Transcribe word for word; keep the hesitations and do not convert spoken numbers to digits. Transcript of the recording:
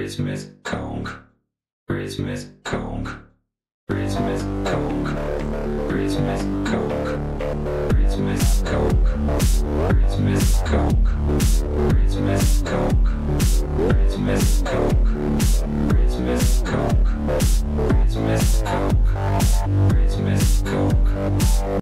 Rhythmus Gonk, Rhythmus Gonk, Rhythmus Gonk, Rhythmus Gonk, Rhythmus Gonk, Rhythmus Gonk, Rhythmus Gonk, Rhythmus Gonk, Rhythmus Gonk.